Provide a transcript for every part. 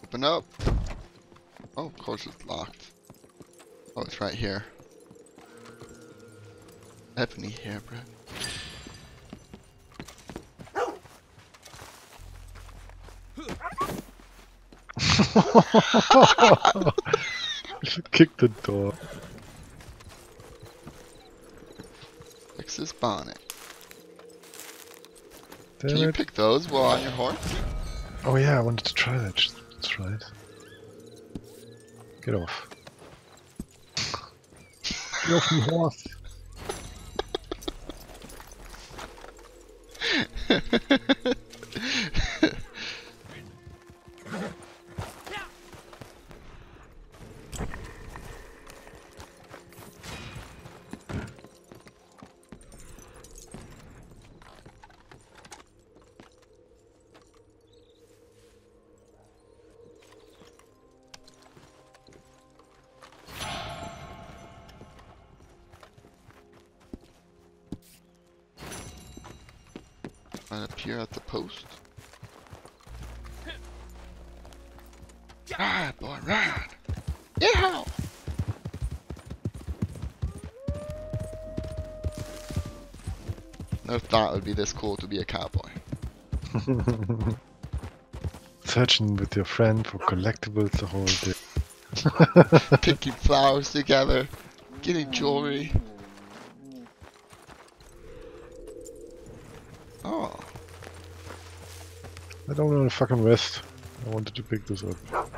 Open up. Oh, of course it's locked. Oh, it's right here. Ebony hairbread. Kick the door. Fix this bonnet. Damn Can you it. pick those while on your horse? Oh yeah, I wanted to try that. That's right. Get off. Get off my horse. Might appear at the post. Ride, boy, ride! Yeah! Never thought it would be this cool to be a cowboy. Searching with your friend for collectibles the whole day. Picking flowers together, getting jewelry. Oh, I don't want to fucking rest. I wanted to pick this up.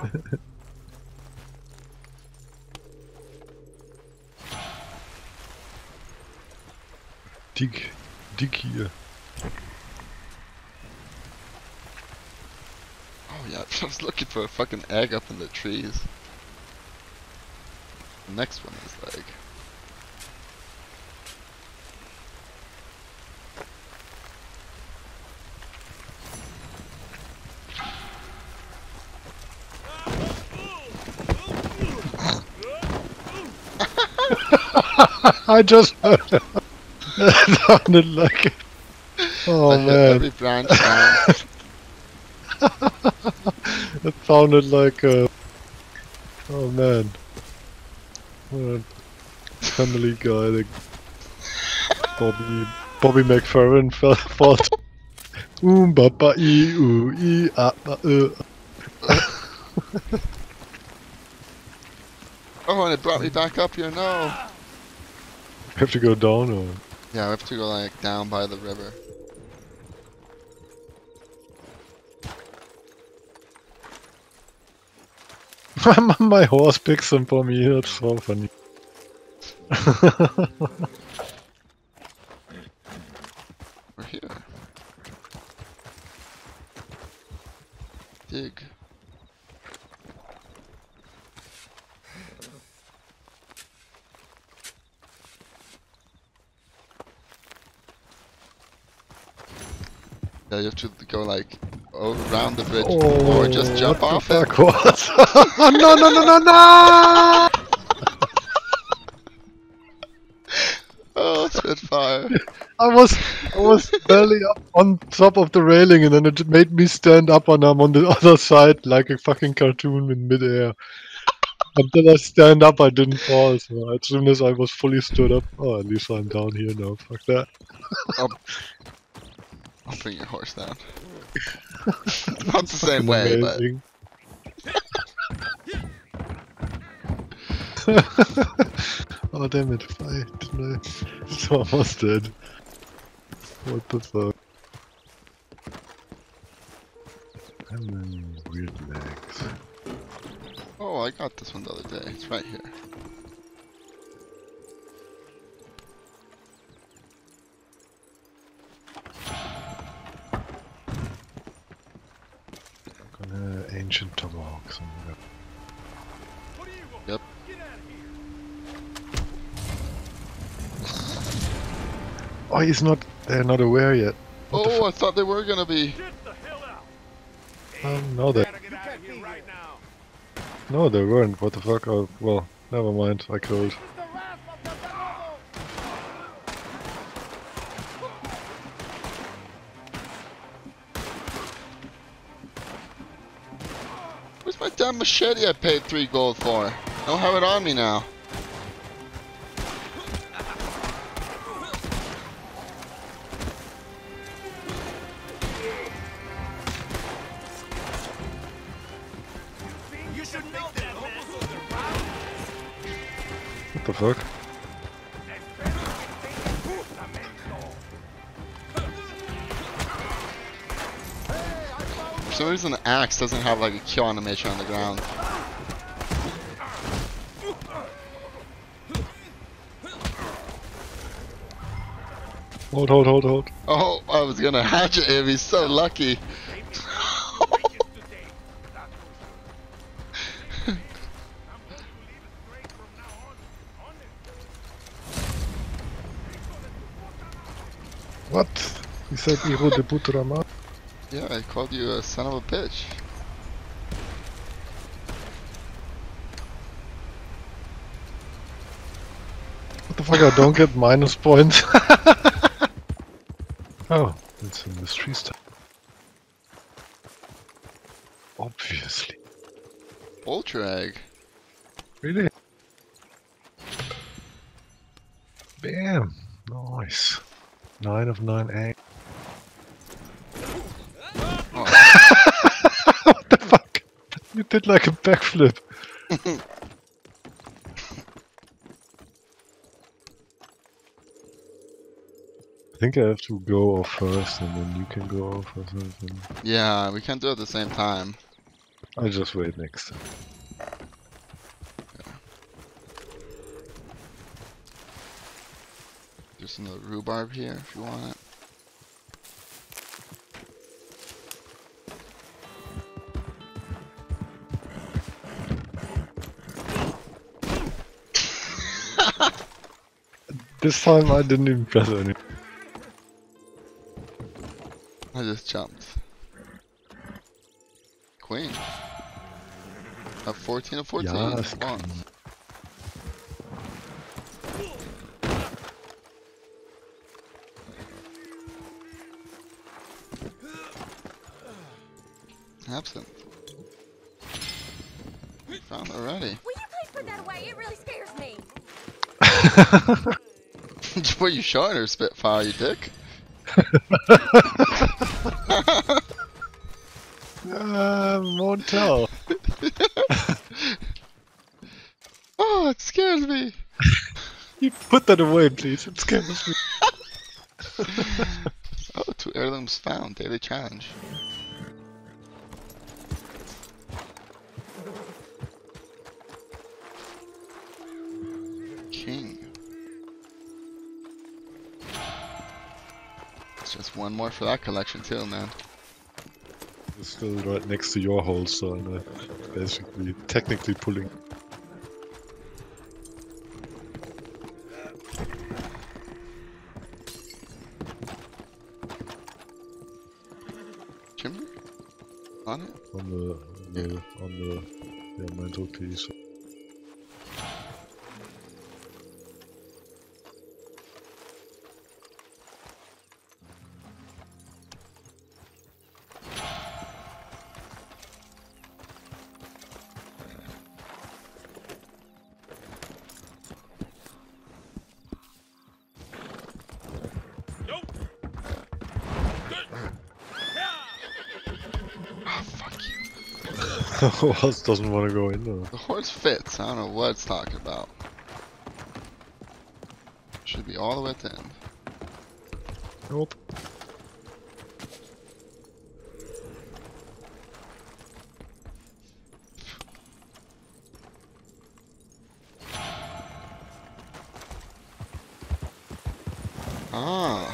Dig hier. oh yeah, I was looking for a fucking egg up in the trees. The next one is like... I just heard it. That sounded like it. Oh I hit man. every branch down. It sounded like oh man. What a Family Guy, like Bobby McFerrin fought. Ba ba I ba Oh, and it brought me back up here, no! Have to go down or? Yeah, we have to go like down by the river. My horse picks them for me, that's so funny. We're here. Dig. Yeah, you have to go like around the bridge or just jump what off the it. fuck was? No, no, no, no, no! Oh, Spitfire. I was barely up on top of the railing and then it made me stand up and I'm on the other side like a fucking cartoon in midair. Until I stand up I didn't fall, so as soon as I was fully stood up, oh at least I'm down here now, fuck that. I'll bring your horse down. Not the same way, Amazing. Oh damn it, why didn't I? It's almost dead. What the fuck? And then weird legs. but... Oh, I got this one the other day. It's right here. Ancient tomahawk somewhere. Yep. Oh, he's not. They're not aware yet. What the Oh, I thought they were gonna be. no, no, they weren't. What the fuck? Oh, well, never mind. I killed. Where's my damn machete I paid 3 gold for? I don't have it on me now. What the fuck? For some reason the axe doesn't have like a kill animation on the ground. Hold. Oh, I was gonna hatchet him, he's so lucky. What? You said Hiro de Putrama? Yeah, I called you a son of a bitch. What the fuck, I don't get minus points. Oh, it's a mystery stuff. Obviously. Ultra egg. Really? Bam! Nice. 9 of 9 egg. Oh. What the fuck? You did like a backflip. I think I have to go off first and then you can go off or something. Yeah, we can't do it at the same time. I'll just wait next time. There's another rhubarb here if you want it. This time I didn't even press any. I just jumped. Queen. A 14 of 14. Yes, Come on. Absent. Found it already. Will you please put that away? It really scares me. What are you showing her, Spitfire, you dick? Won't tell. Oh, it scares me. You put that away, please. It scares me. Oh, 2 heirlooms found. Daily challenge. King. It's just one more for that collection too, man. It's still right next to your hole, so I'm basically technically pulling. Chimney? On it? On the mantelpiece. Oh, fuck you. Who else doesn't want to go in there? The horse fits. I don't know what it's talking about. Should be all the way at the end. Nope. Ah.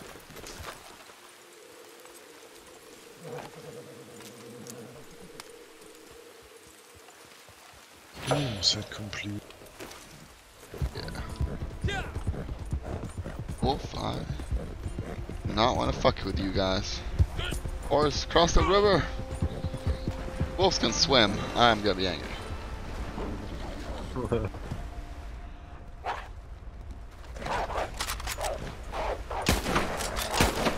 Set complete. Yeah. Wolf, I do not want to fuck with you guys. Horse, cross the river. Wolves can swim. I'm gonna be angry.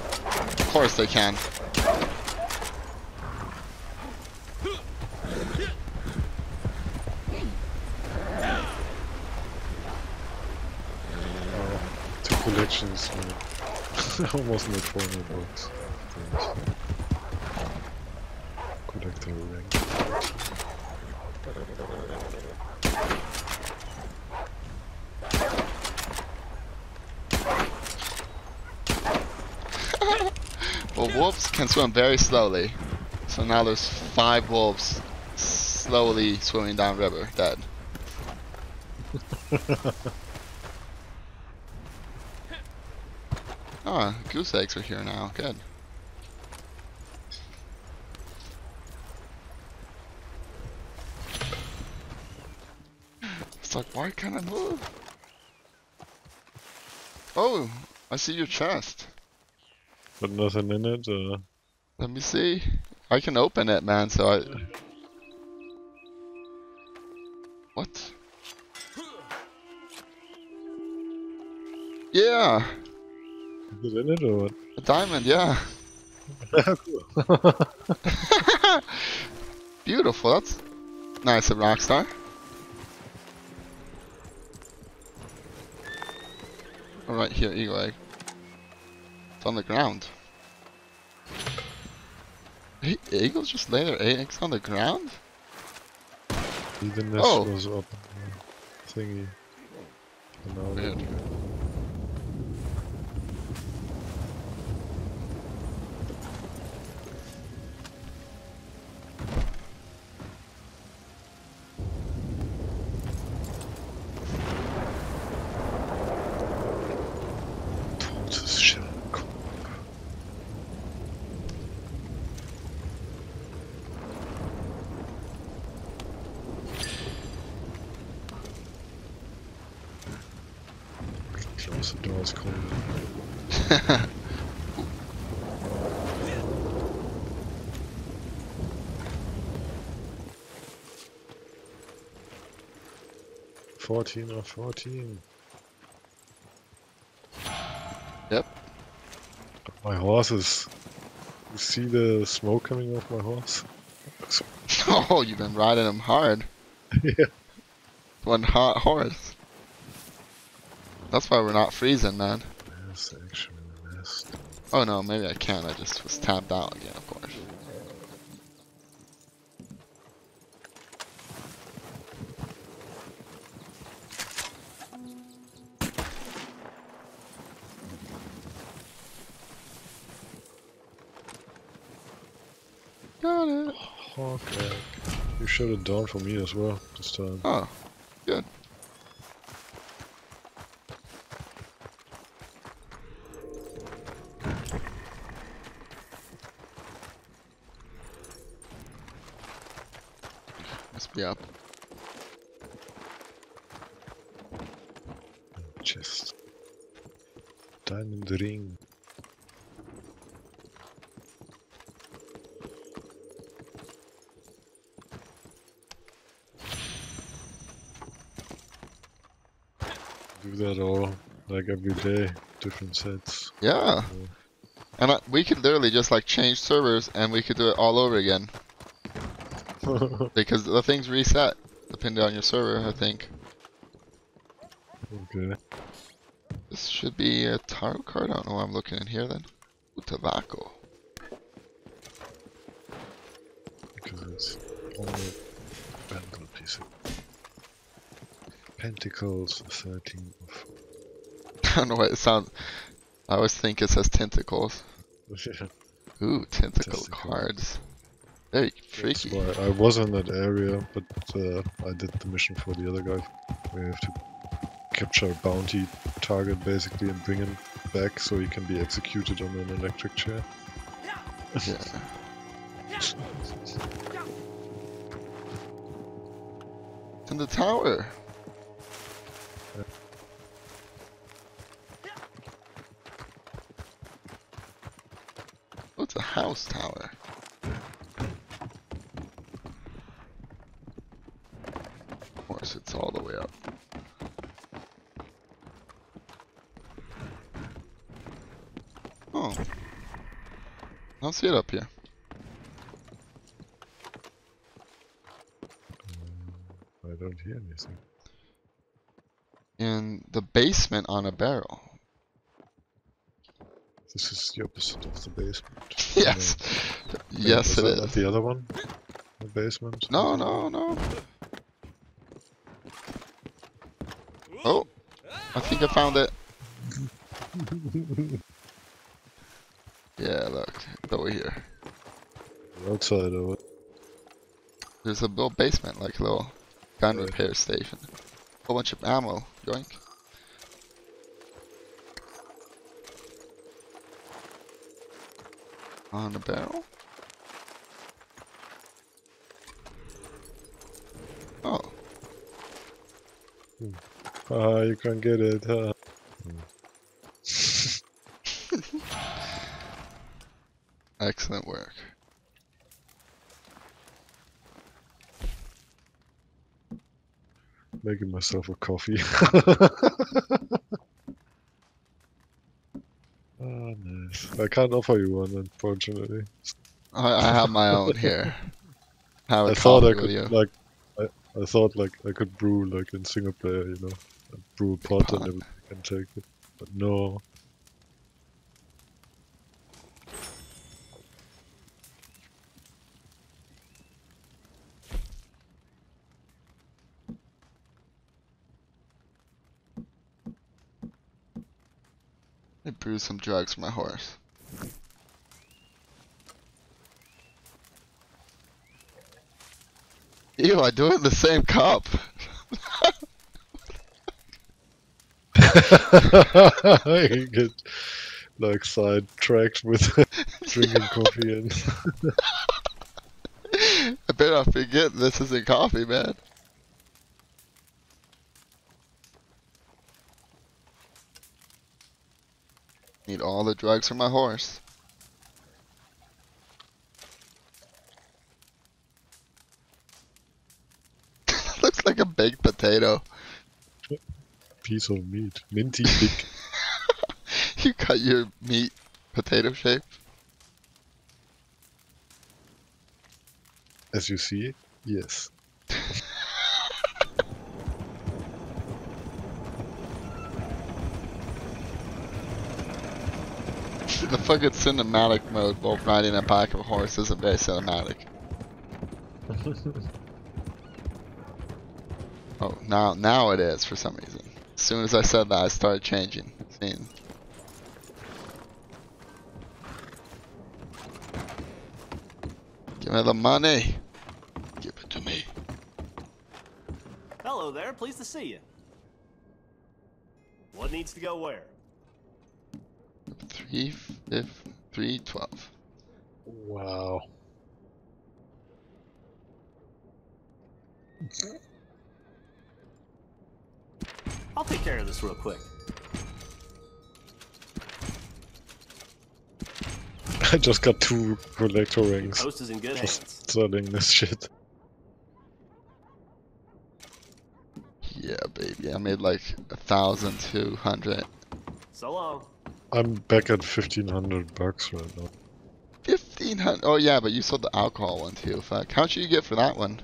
Of course they can. sections, almost like 400 bucks. Collector rank. Well, wolves can swim very slowly. So now there's 5 wolves slowly swimming down river, dead. Ah, goose eggs are here now. Good. It's like, why can't I move? Oh, I see your chest. But nothing in it, Let me see. I can open it, man, so I... What? Yeah! is it in it or what? A diamond, yeah. Cool. Beautiful, that's nice of Rockstar. Alright, here, eagle egg. It's on the ground. Eagles just lay their eggs on the ground? The nest Oh. was up thingy. And now Weird. that- Totes Shellkorb. Close the doors, cold. Fourteen or 14. Yep. My horses. You see the smoke coming off my horse? Oh, you've been riding them hard. Yeah. One hot horse. That's why we're not freezing, man. Yes, actually, nest. Oh no, maybe I can. I just was tapped out again, of course. Got it. Hawk egg. You shut it down for me as well this time. Oh, good. Must be up. Chest. Diamond ring. Do that all, like every day, different sets. Yeah. And we could literally just like change servers and we could do it all over again. Because the things reset depending on your server, I think. Okay. This should be a tarot card. I don't know why I'm looking in here then. Ooh, tobacco. Because it's only bundle piece of Pentacles 13 of I don't know why it sounds. I always think it says tentacles. Ooh, tentacle Testicle. cards. Very That's freaky. why I was in that area, but I did the mission for the other guy. We have to capture a bounty target basically and bring him back so he can be executed on an electric chair. Yeah. It's in the tower. Oh, it's a house tower. Of course, it's all the way up. Oh. I don't see it up here. I don't hear anything. In the basement on a barrel. This is the opposite of the basement. Yes. Yes, it Is that not is. the other one? The basement? No, no, no. Oh, I think I found it. Yeah, look, it's over here. Outside of it. There's a little basement, like a little gun Right. repair station. Whole bunch of ammo. Yoink. On the barrel? Oh, Ah, you can't get it, huh? excellent work. Making myself a coffee. Ah, nice. I can't offer you one, unfortunately. I have my own here. Have a I thought I coffee with could, you. like, I thought, like, I could brew, like, in single player, you know? I'd brew a pot and Pot. everybody can take it. But no. I brew some drugs for my horse. Ew, I do it in the same cup. You get, like, sidetracked with drinking coffee and... I better not forget this isn't coffee, man. Need all the drugs for my horse. Looks like a baked potato. piece of meat. Minty big. You cut your meat potato shape. As you see, yes. The fucking cinematic mode while riding a pack of horse isn't very cinematic. Oh, now it is for some reason. As soon as I said that, I started changing scene. Give me the money. Give it to me. Hello there, pleased to see you. What needs to go where? 312. Wow. I'll take care of this real quick. I just got 2 collector rings. Post is in good hands. Just selling this shit. Yeah, baby. I made like 1,200. So long. I'm back at 1,500 bucks right now. 1,500. Oh yeah, but you sold the alcohol one too. Fuck. How much did you get for that one?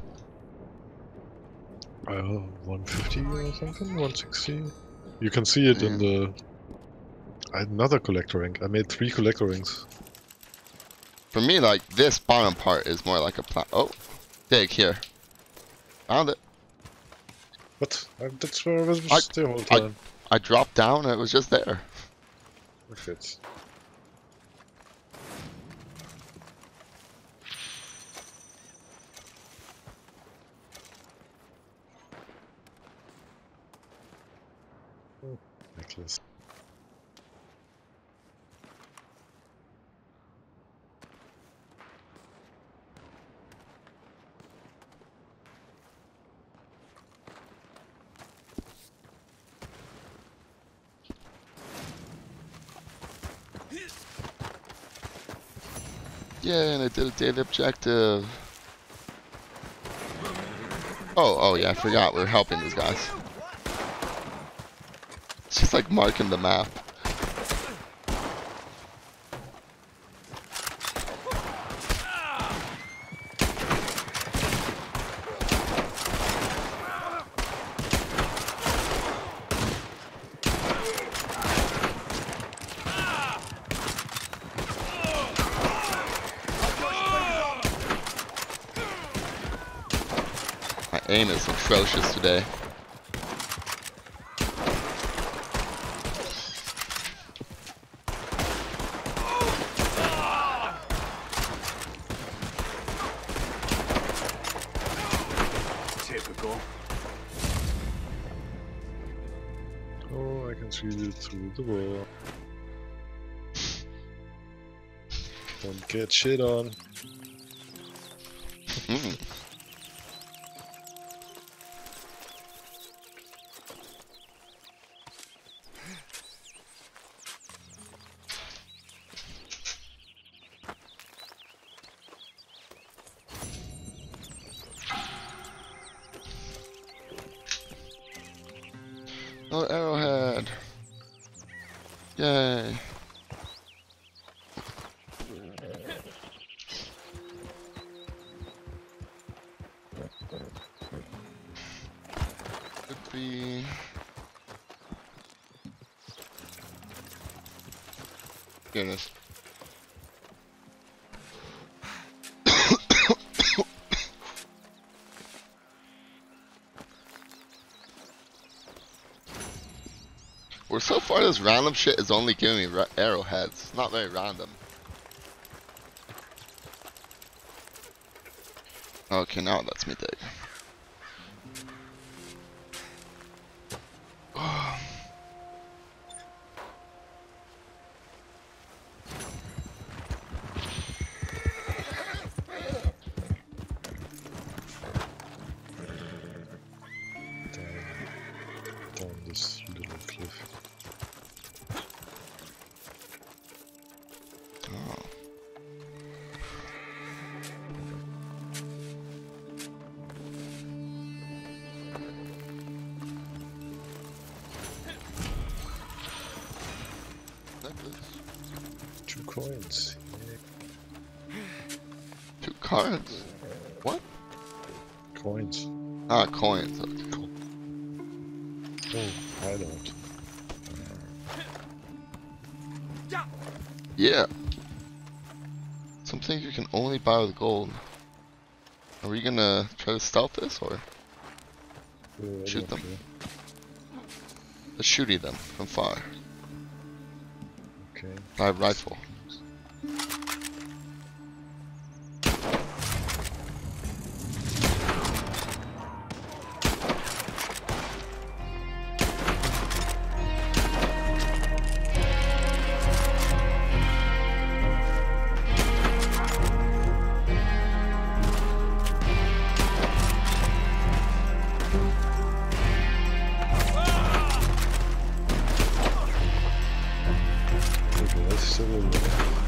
150 or something? 160? You can see it in the... Another collector ring. I made 3 collector rings. For me, like this bottom part is more like a Oh, dig here. Found it. What? That's where I was the whole time. I dropped down and it was just there. Perfect. Necklace. Yeah, and I did a daily objective. Oh yeah, I forgot we were helping these guys. It's just like marking the map. Aim is atrocious today. Typical. Oh, I can see it through the wall. Don't get shit on. Mm. Oh, arrowhead. Yay. Could be... Here it is. Well, so far this random shit is only giving me arrowheads. It's not very random. Okay, now it lets me dig. Down this little cliff. Oh. Necklace. 2 coins. Yeah. 2 cards? What? Coins. Ah, coins. Okay. Oh, I don't. Yeah. Some things you can only buy with gold. Are we gonna try to stealth this or shoot them? Let's shooty them from far. Okay. By rifle. Okay, that's still a little.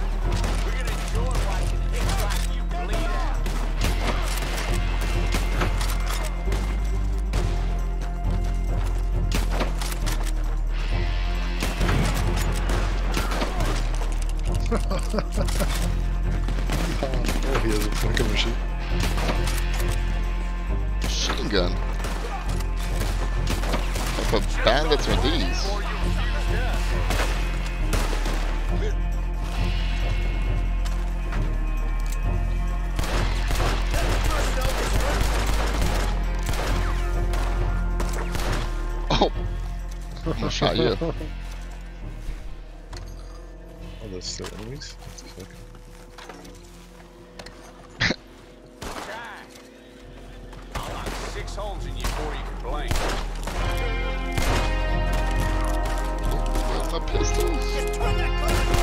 Oh, he has a fucking machine. Machine gun. What type of bandits are these? Oh! I'm gonna shot you. Oh, that's still enemies? What the fuck? I'll knock 6 holes in you before you can blink. Where's my pistols?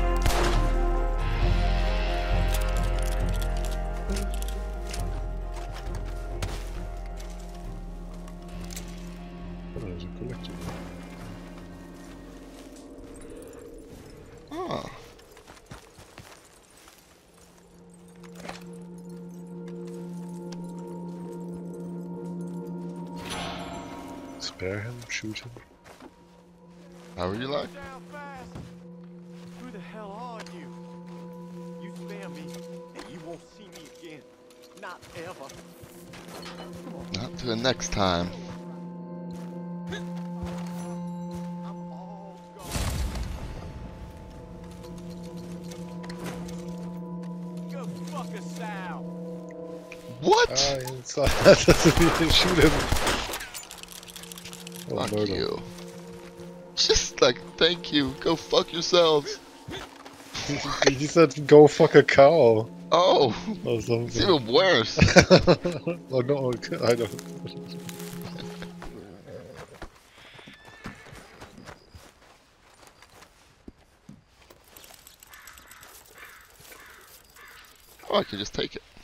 Oh, there's a collectible. Oh. Spare him, shoot him. How would you like? Down fast. Who the hell are you? You spare me, and you won't see me again. Not ever. Not to the next time. I'm all gone. Go fuck us out. What? Inside. That doesn't even shoot him. Oh, Fuck murder. you. Just like, thank you. Go fuck yourselves. He said, go fuck a cow. Oh, Or it's something. even worse. Oh no, I don't. Oh, I could just take it.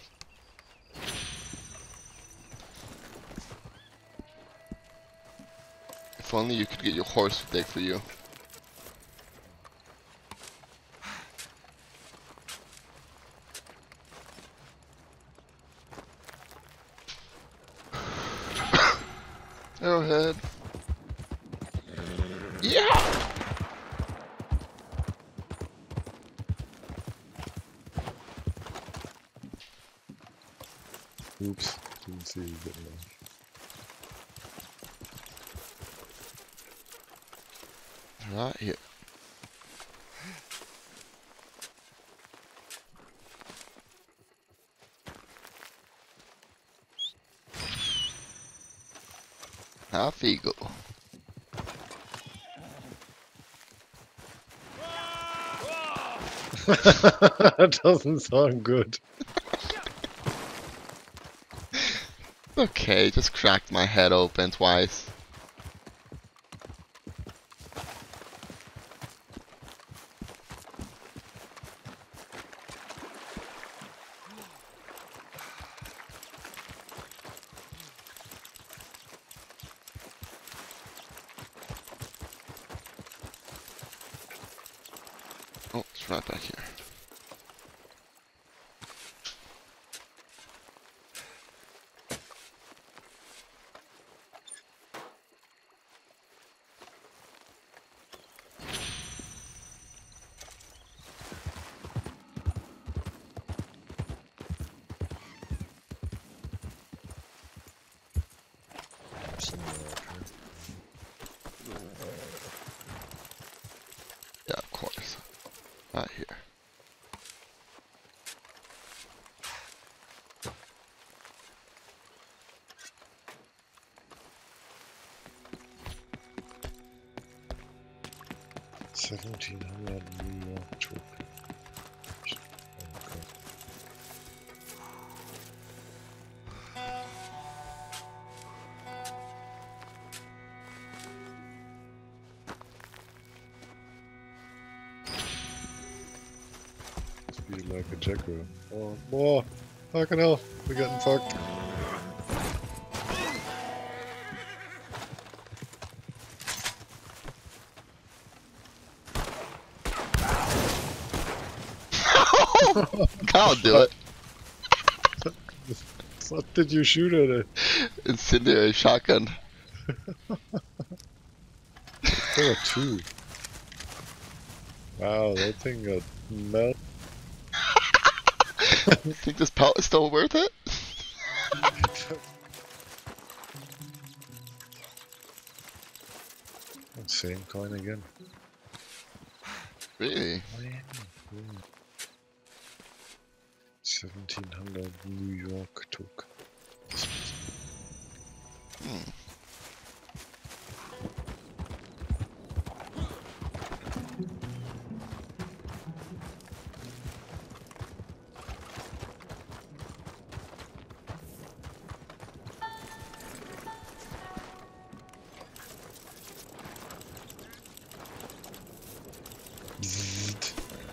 If only you could get your horse to dig for you. Arrowhead. Yeah! Oops, didn't see you getting there. Right here. Half eagle. That doesn't sound good. Okay, just cracked my head open twice. Oh, it's right back here. Yeah, of course. Right here. $1,700 New York token. Okay. Must be like a jackal. Oh, more! Fucking hell, we're getting fucked. Can't do it. What did you shoot at it? Incendiary shotgun. There were two. Wow, that thing got melted. Think this pelt is still worth it? Same coin again. Really? 1,700 New York token. Hmm. Bzzzt.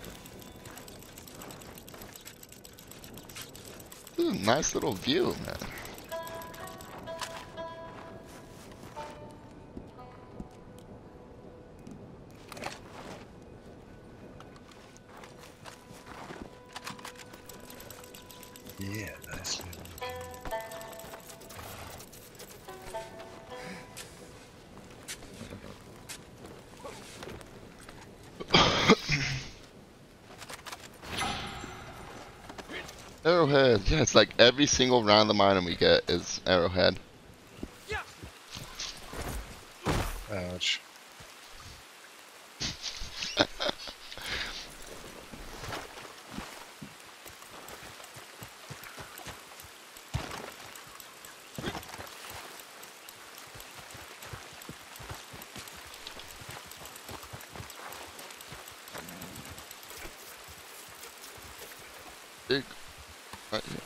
This is a nice little view, man. Yeah, nice little view. Arrowhead. Yeah, it's like every single random item we get is arrowhead. Ouch. big right here.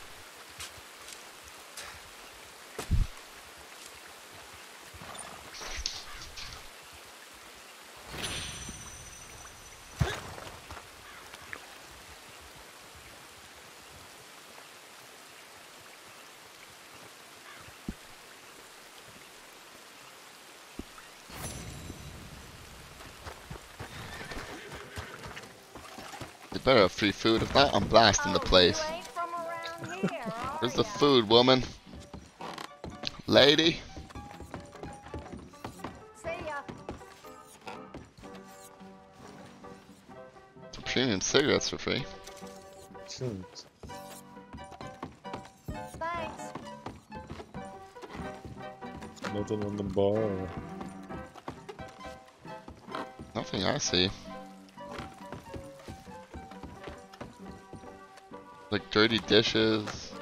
You better have free food. If not, I'm blasting the place. You ain't from around here, are Where's the ya? food, woman? Lady? See ya. Some premium cigarettes for free. Thanks. Nothing on the bar. Nothing I see. Like dirty dishes.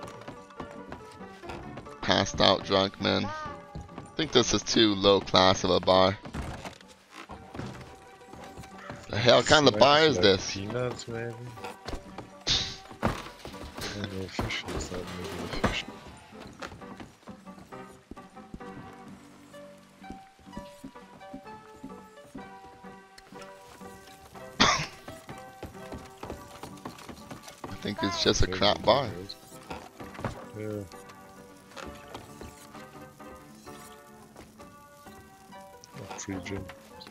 Passed out drunk men. I think this is too low class of a bar. The hell kind of bar is Like this? Peanuts, maybe? And no fish is that maybe a fish. I think it's just a crap bar. Yeah. Oh, free gin.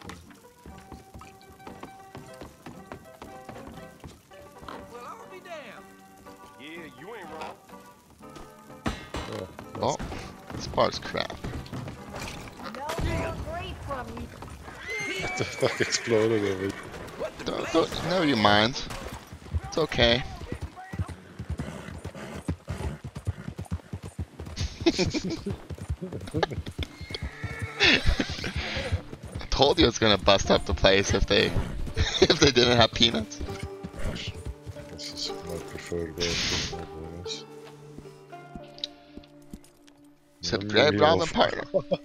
Well, I'll be damned. Yeah, you ain't wrong. Oh, Oh, this bar's crap. No more grief from you. what the fuck exploded of it? Never you mind. It's okay. I told you it's gonna bust up the place if they if they didn't have peanuts. This is my preferred way of doing my boys. Said Greg Brown and partner.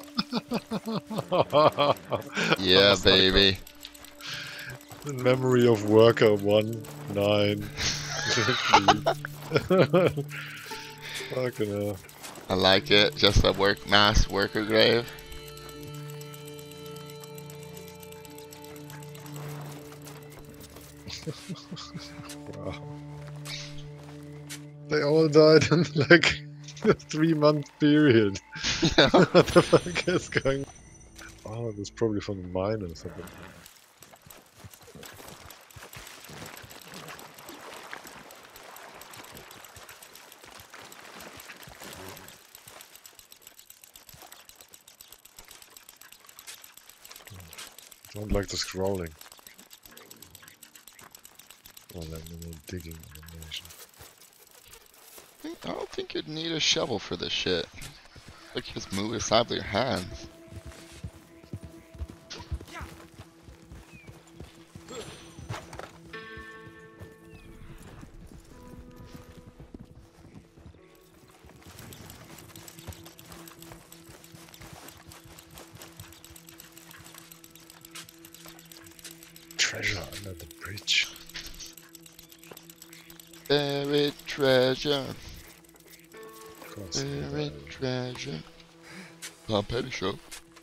Yeah, baby. In memory of worker 1-9. Fucking hell. I like it. Just a mass worker grave. Wow. They all died in like a 3-month period. Yeah. What the fuck is going on? Oh, that's probably from the mine or something. Don't like the scrolling. Well, then the digging animation. I don't think you'd need a shovel for this shit. Like you just move it aside with your hands. Treasure under the bridge. Buried treasure. Cross the Buried road. treasure. Tom Petty Show.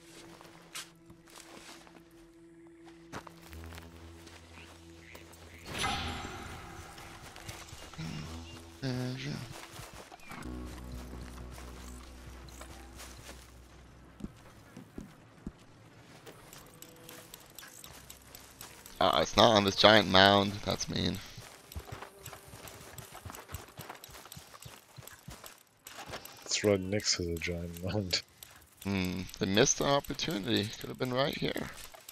Treasure. It's not on this giant mound. That's mean. It's right next to the giant mound. They missed an opportunity. Could have been right here.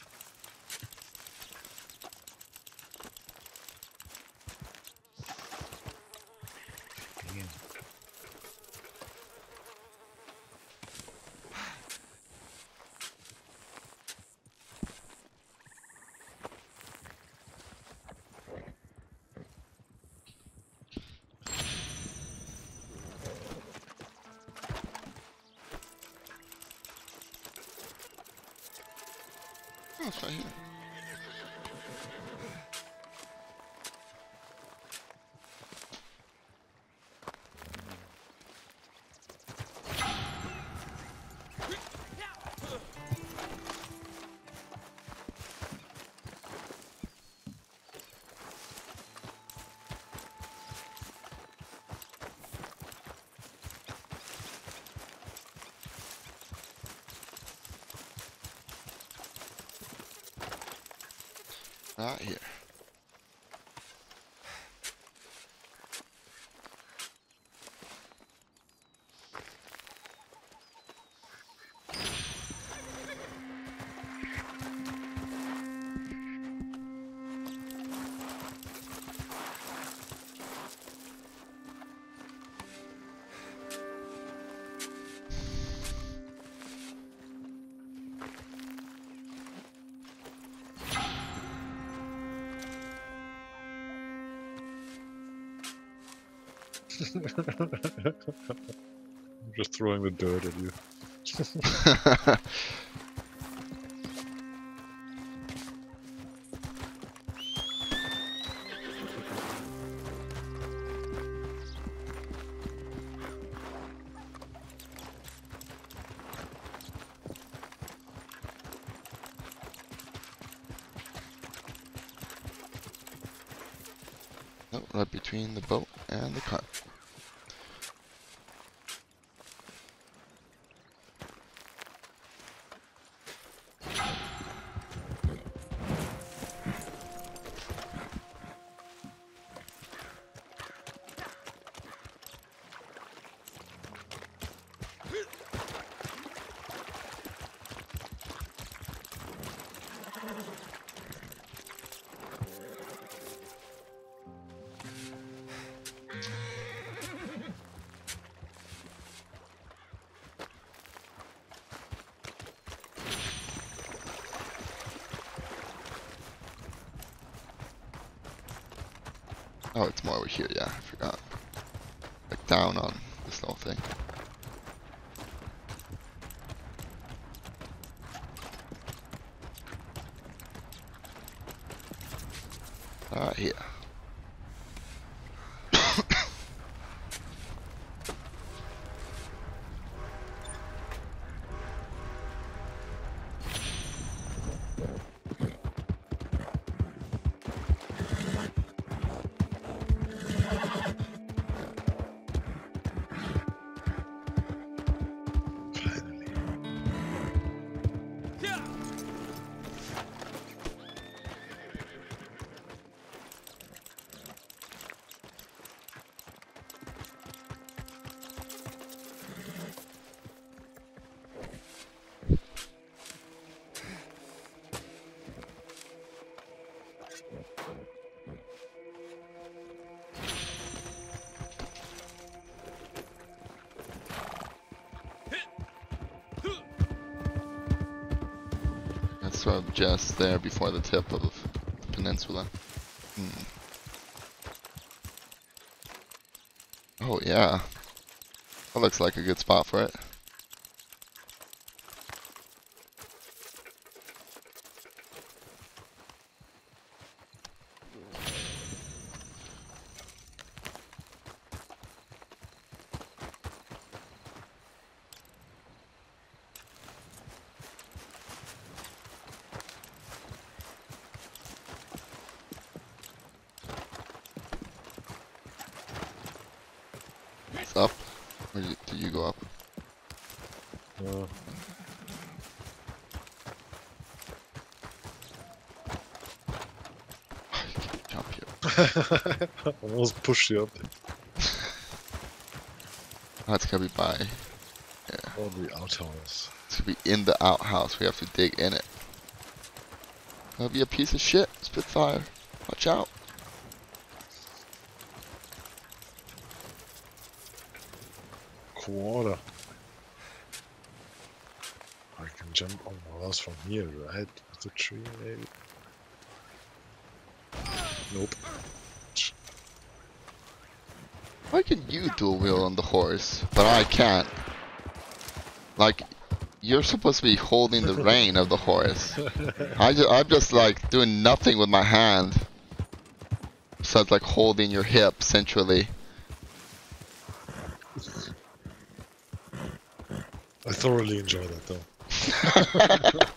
Damn. Oh, it's right here. Right here. I'm just throwing the dirt at you. Oh, right between the boat and the car. Oh, it's more over here, yeah, I forgot. Like down on this little thing. Here. That's sort of just there before the tip of the peninsula. Oh yeah. That looks like a good spot for it. It's up. Or do you go up? I can't jump here. Almost pushed you up. Oh, it's gonna be by. Oh, the outhouse. It's gonna be in the outhouse. We have to dig in it. That'll be a piece of shit, Spitfire. Watch out. Quarter. I can jump on the house from here, right? With the tree, maybe? Nope. Why can you dual wheel on the horse, but I can't? Like, you're supposed to be holding the rein of the horse. I'm just like doing nothing with my hand. Besides like holding your hip centrally. I thoroughly enjoy that though.